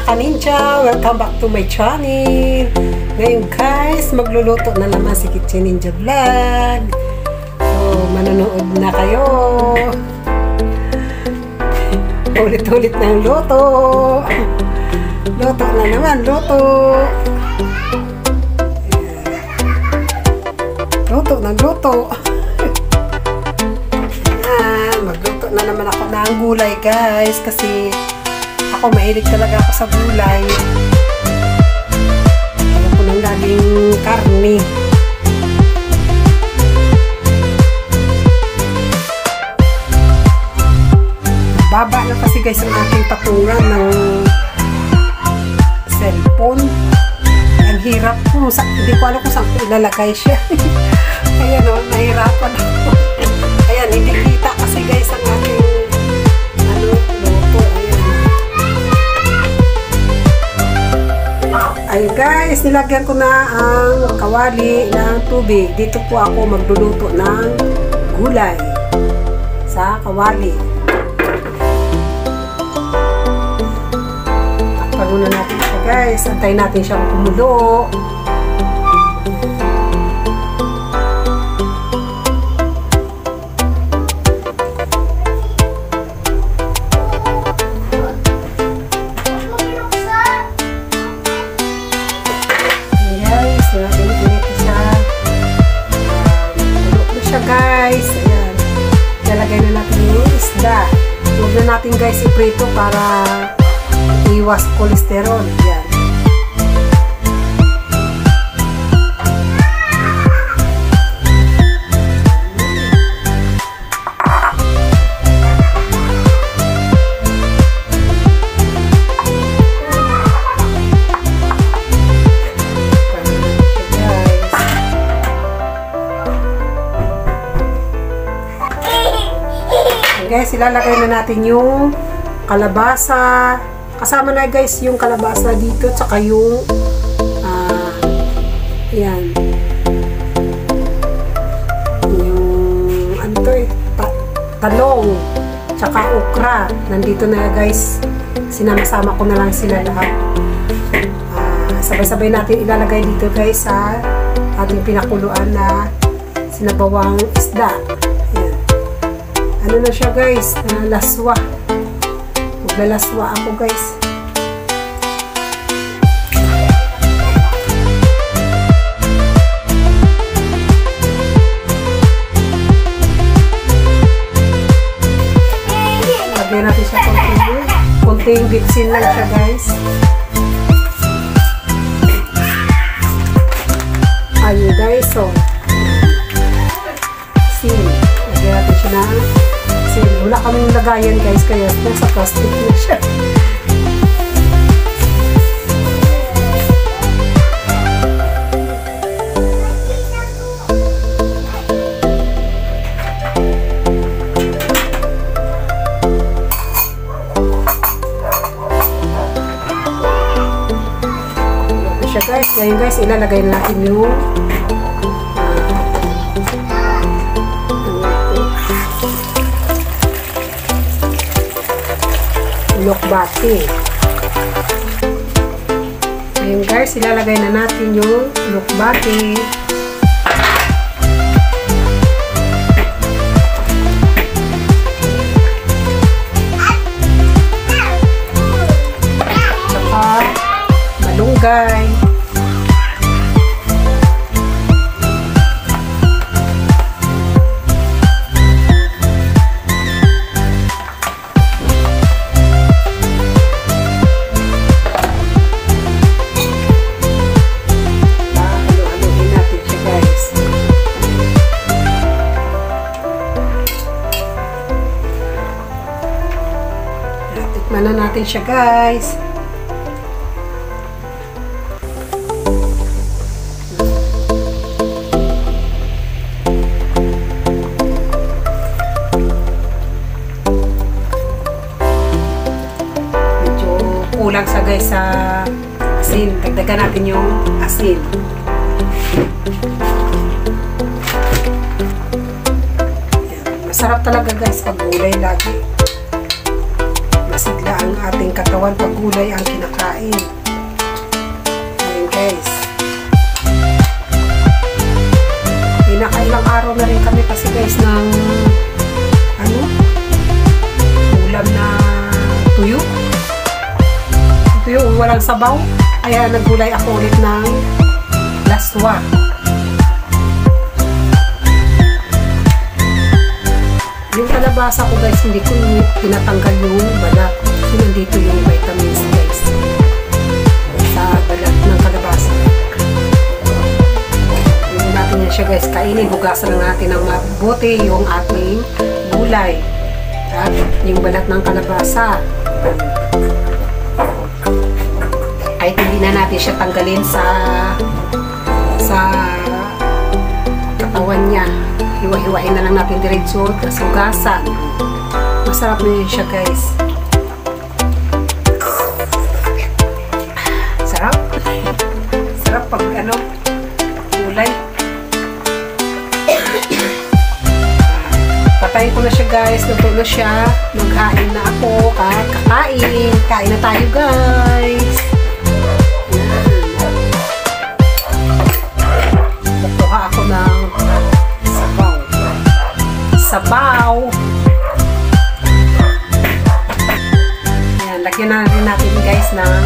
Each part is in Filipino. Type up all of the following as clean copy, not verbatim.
ka-ninja! Welcome back to my channel! Ngayon guys, magluluto na naman si Kitchen Ninja Vlog. So, manonood na kayo. Ulit-ulit ng luto. Luto na naman, luto. Luto ng luto. Ayan, magluto na naman ako ng gulay guys. Kasi ako mahilig talaga ako sa gulay. Kaya ko nang laging karne. Baba na kasi guys ang ating patungan ng cellphone. Ang hirap ko. Hindi ko alam kung saan ko ilalagay siya. Ayan o, nahirapan ako. Ayan, hindi kita kasi guys ang ating luto. Ayun guys, nilagyan ko na ang kawali ng tubig. Dito po ako magluluto ng gulay sa kawali. Takpan muna natin siya guys. Antayin natin siyang kumulo. Guys, ayan. Lalagay na natin yung isda. Huwag na natin guys iprito para iwas kolesterol. Ayan. Guys, ilalagay na natin yung kalabasa. Kasama na guys yung kalabasa dito tsaka yung yan. Yung ano to eh, talong tsaka okra. Nandito na guys. Sinama-sama ko na lang sila lahat. Sabay-sabay natin ilalagay dito guys sa ating pinakuluan na sinabawang isda. Ano na siya guys, laswa. Maglalaswa ako guys. Lagyan natin siya konting bitsin lang siya guys. Ayun guys, so lagyan natin siya na wala kaming lagayan guys, kaya nasa plastic na siya. Ito siya guys. Ngayon guys, ilalagay natin yung lokbati. Ayun guys, ilalagay na natin yung lokbati. Tsaka malunggay. Tikman na natin siya guys. Medyo kulang sa guys sa asin. Dagdagan natin yung asin. Masarap talaga guys pag gulay lagi. Masigla ang ating katawan pag gulay ang kinakain. Ayan guys. Nakailang araw na rin kami kasi guys ng ulam na tuyo. Tuyo, walang sabaw. Kaya naggulay ako ulit ng laswa. Yung kalabasa ko guys, hindi ko tinatanggal yung balat. So, nandito yung vitamins guys sa balat ng kalabasa. Hindi natin yan siya guys kainin. Hugasan lang natin ng mabuti yung ating gulay at yung balat ng kalabasa. Kahit hindi na natin siya tanggalin sa katawan niya. Hiwa-hiwain na lang natin diretso tapos hugasan. Masarap na yun siya guys. Sarap. Sarap pag gulay. Patayin ko na siya guys. Luto na siya. Maghain na ako. Kakain. Kain na tayo guys. Kukuha ako ng sabaw. Ayan, lagyan na rin natin guys ng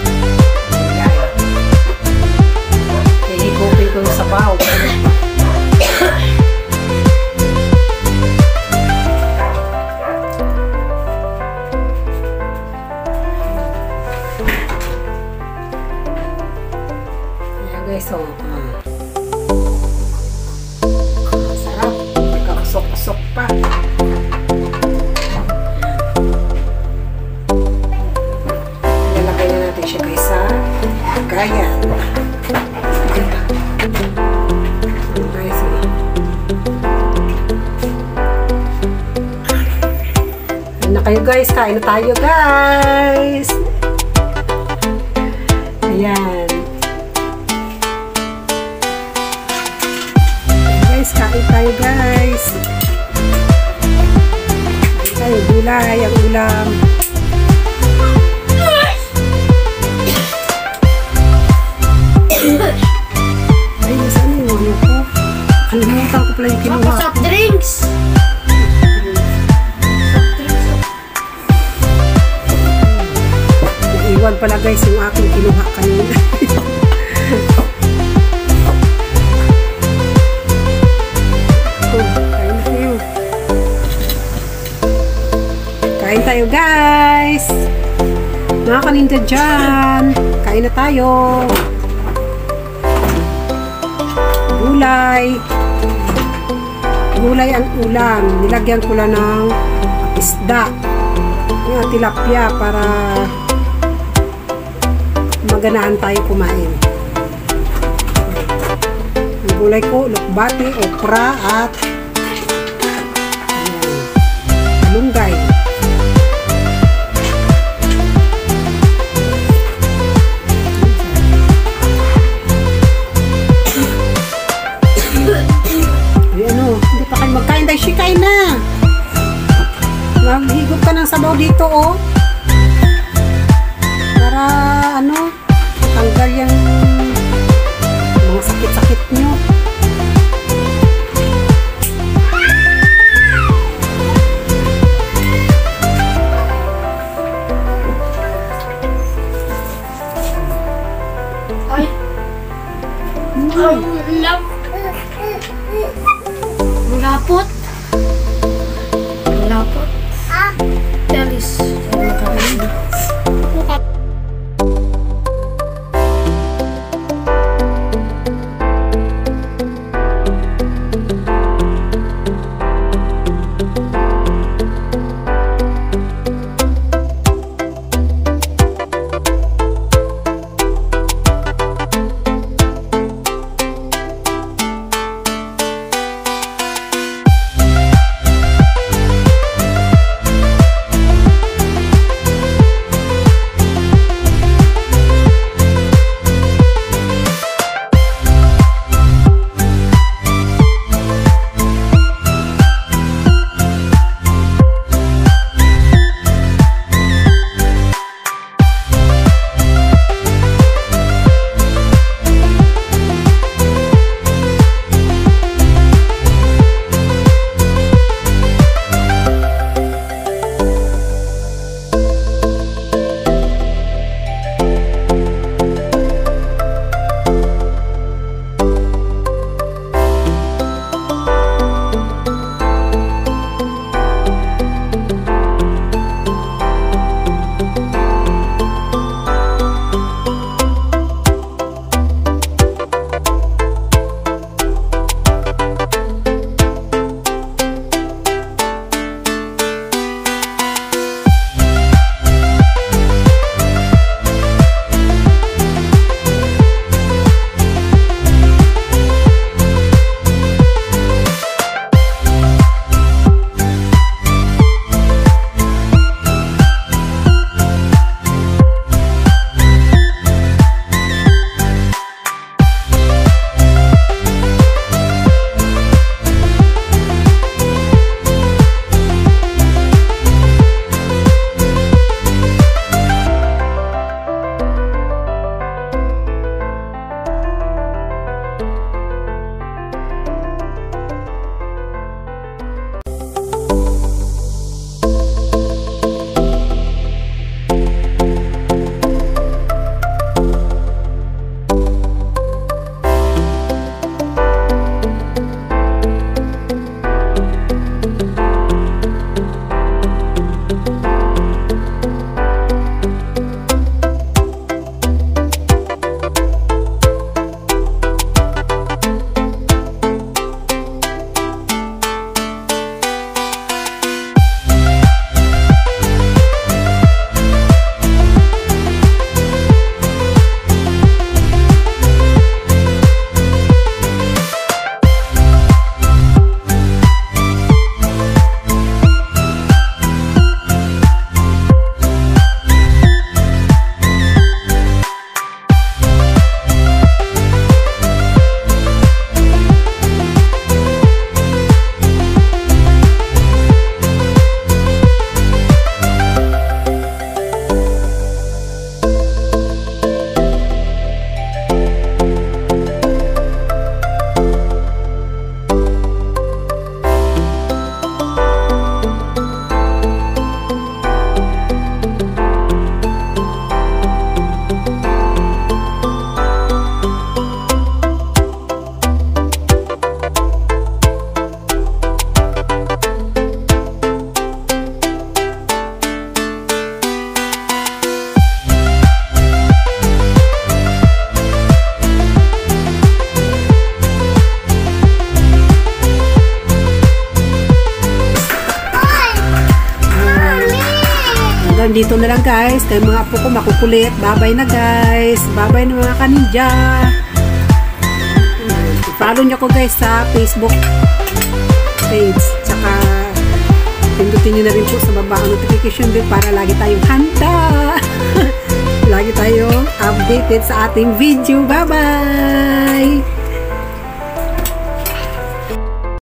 ihigupin ko yung sabaw. Ayan guys, so sok pa. Ilalagay na natin siya guys sa lagayan. Guys, ayun na kayo guys. Kain na tayo guys. Ayan. Guys, kain tayo guys. Ay, gulay, ang ulam. Ay, saan yung ulo ko? Kalimutan ko pala yung kinuha. Soft drinks! Naiwan pala guys yung aking kinuha kanina. Kain tayo guys. Mga kaninda dyan. Kain na tayo. Gulay. Gulay ang ulam. Nilagyan ko lang ng isda. Yung tilapia para maganaan tayo kumain. Ang gulay ko, lukbati, okra at malunggay. Magkain tayo, shikain na. Maghigop ka ng sabaw dito, oh. Para, tanggal yung mga sakit-sakit nyo. Ay. Lapot. Lapot. Dalis. dito na lang guys. Kaya mga apo ko makukulit. Bye-bye na guys. Bye-bye na mga kaninja. Follow nyo ko guys sa Facebook page. Tsaka pindutin nyo na rin po sa baba ang notification bell para lagi tayong handa. Lagi tayong updated sa ating video. Bye-bye!